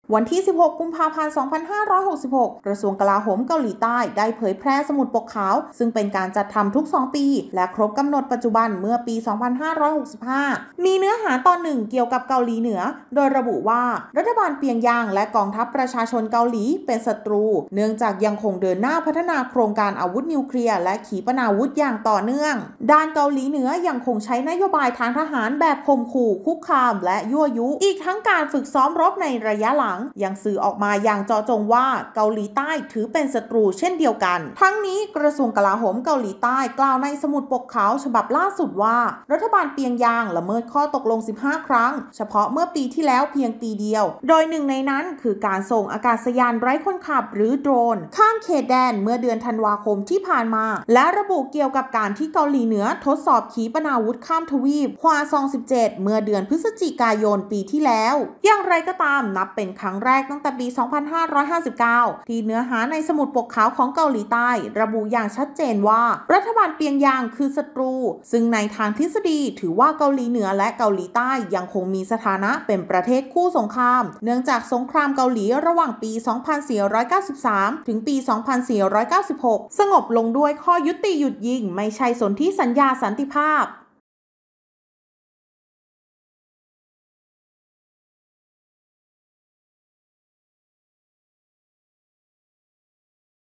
วันที่ 16 กุมภาพันธ์ 2566 กระทรวงกลาโหมเกาหลีใต้ได้เผยแพร่สมุดปกขาวซึ่งเป็นการจัดทำทุก 2 ปีและครบกำหนดปัจจุบันเมื่อปี 2565 มีเนื้อหาตอนหนึ่งเกี่ยวกับเกาหลีเหนือโดยระบุว่ารัฐบาลเปียงยางและกองทัพประชาชนเกาหลีเป็นศัตรูเนื่องจากยังคงเดินหน้าพัฒนาโครงการอาวุธนิวเคลียร์และขีปนาวุธอย่างต่อเนื่องด้านเกาหลีเหนือยังคงใช้นโยบายทางทหารแบบข่มขู่คุกคามและยั่วยุอีกทั้งการฝึกซ้อมรบในระยะหลังยังสื่อออกมาอย่างเจาะจงว่าเกาหลีใต้ถือเป็นศัตรูเช่นเดียวกันทั้งนี้กระทรวงกลาโหมเกาหลีใต้กล่าวในสมุดปกขาวฉบับล่าสุดว่ารัฐบาลเปียงยางละเมิดข้อตกลง 15 ครั้งเฉพาะเมื่อปีที่แล้วเพียงปีเดียวโดยหนึ่งในนั้นคือการส่งอากาศยานไร้คนขับหรือโดรนข้ามเขตแดนเมื่อเดือนธันวาคมที่ผ่านมาและระบุเกี่ยวกับการที่เกาหลีเหนือทดสอบขีปนาวุธข้ามทวีปฮวาซอง 17 เมื่อเดือนพฤศจิกายนปีที่แล้วอย่างไรก็ตามนับเป็นครั้งแรกตั้งแต่ปี 2559 ที่เนื้อหาในสมุดปกขาวของเกาหลีใต้ระบุอย่างชัดเจนว่ารัฐบาลเปียงยางคือศัตรูซึ่งในทางทฤษฎีถือว่าเกาหลีเหนือและเกาหลีใต้ยังคงมีสถานะเป็นประเทศคู่สงครามเนื่องจากสงครามเกาหลีระหว่างปี 2493 ถึงปี 2496 สงบลงด้วยข้อยุติหยุดยิงไม่ใช่สนธิสัญญาสันติภาพ